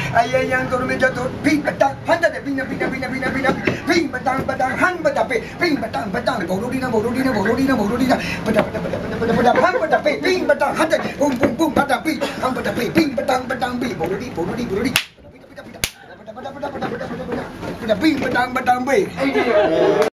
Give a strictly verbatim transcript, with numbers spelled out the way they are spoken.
ayah yang turun jatuh, ping petang, hantar deh, ping ping ping ping ping ping petang petang, han petang pe, ping petang petang, bodoh dina bodoh dina bodoh dina bodoh dina, petang petang petang petang petang, han petang pe, ping petang, hantar, bum bum bum petang pe, han petang pe, ping petang petang pe, bodoh di bodoh di bodoh di, petang petang petang petang petang petang petang petang petang petang, ping petang petang pe.